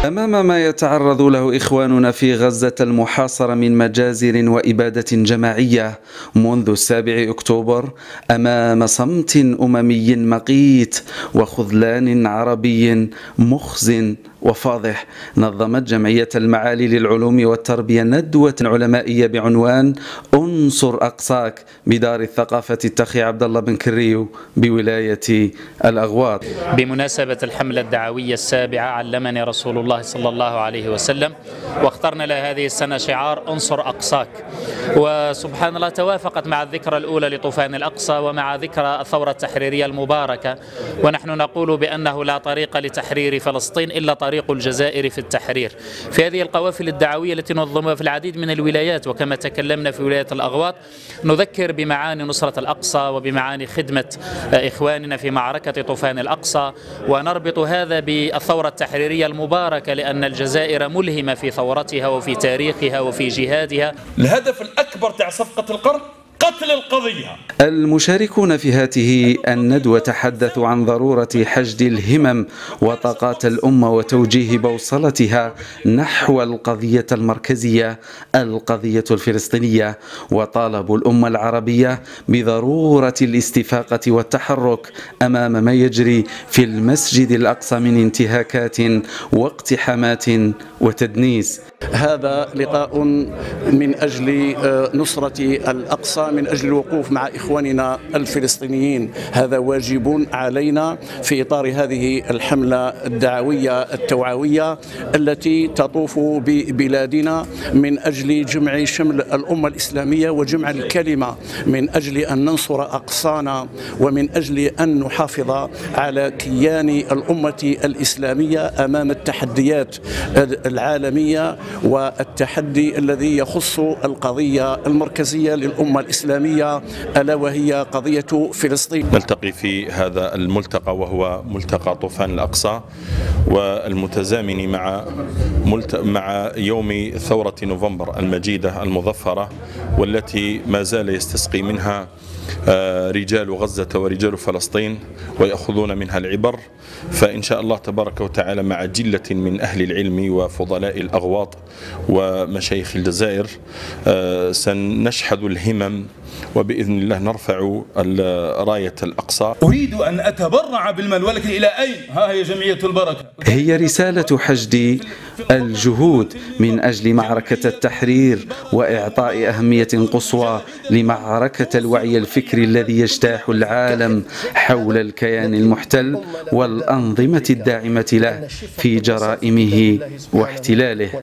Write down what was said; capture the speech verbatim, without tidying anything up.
أمام ما يتعرض له إخواننا في غزة المحاصرة من مجازر وإبادة جماعية منذ السابع أكتوبر، أمام صمت أممي مقيت وخذلان عربي مخزن وفاضح، نظمت جمعية المعالي للعلوم والتربية ندوة علمائية بعنوان انصر أقصاك بدار الثقافة التخي عبد الله بن كريو بولاية الأغواط. بمناسبة الحملة الدعوية السابعة علمني رسول الله صلى الله عليه وسلم، واخترنا له هذه السنة شعار انصر أقصاك، وسبحان الله توافقت مع الذكرى الأولى لطوفان الأقصى ومع ذكرى الثورة التحريرية المباركة، ونحن نقول بأنه لا طريق لتحرير فلسطين إلا طريق الجزائر في التحرير. في هذه القوافل الدعوية التي ننظمها في العديد من الولايات، وكما تكلمنا في ولاية الأغواط، نذكر بمعاني نصرة الأقصى وبمعاني خدمة إخواننا في معركة طوفان الأقصى، ونربط هذا بالثورة التحريرية المباركة، لأن الجزائر ملهمة في ثورتها وفي تاريخها وفي جهادها. الهدف الأكبر تاع صفقة القرن قتل القضية. المشاركون في هذه الندوة تحدثوا عن ضرورة حشد الهمم وطاقات الأمة وتوجيه بوصلتها نحو القضية المركزية، القضية الفلسطينية، وطالبوا الأمة العربية بضرورة الاستفاقة والتحرك أمام ما يجري في المسجد الأقصى من انتهاكات واقتحامات وتدنيس. هذا لقاء من أجل نصرة الأقصى، من أجل الوقوف مع إخواننا الفلسطينيين. هذا واجب علينا في إطار هذه الحملة الدعوية التوعوية التي تطوف ببلادنا من أجل جمع شمل الأمة الإسلامية وجمع الكلمة، من أجل أن ننصر أقصانا ومن أجل أن نحافظ على كيان الأمة الإسلامية أمام التحديات العالمية والتحدي الذي يخص القضية المركزية للأمة الإسلامية ألا وهي قضية فلسطين. نلتقي في هذا الملتقى وهو ملتقى طوفان الأقصى، والمتزامن مع مع يوم ثورة نوفمبر المجيدة المظفرة، والتي ما زال يستسقي منها رجال غزة ورجال فلسطين ويأخذون منها العبر. فإن شاء الله تبارك وتعالى مع جلة من أهل العلم وفضلاء الأغواط ومشايخ الجزائر سنشحذ الهمم، وبإذن الله نرفع راية الأقصى. أريد أن أتبرع بالمال، ولكن إلى أين؟ ها هي جمعية البركة. هي رسالة حشد الجهود من أجل معركة التحرير وإعطاء أهمية قصوى لمعركة الوعي الفكري الذي يجتاح العالم حول الكيان المحتل والأنظمة الداعمة له في جرائمه واحتلاله.